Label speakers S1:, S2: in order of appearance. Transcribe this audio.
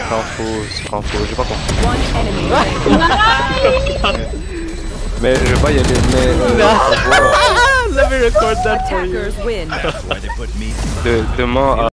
S1: C'est pas faux, j'ai pas compris.
S2: One enemy remaining.
S1: Mais je vais pas y aller, mais...
S3: Let me record that for you.
S2: Attackers win.
S1: demain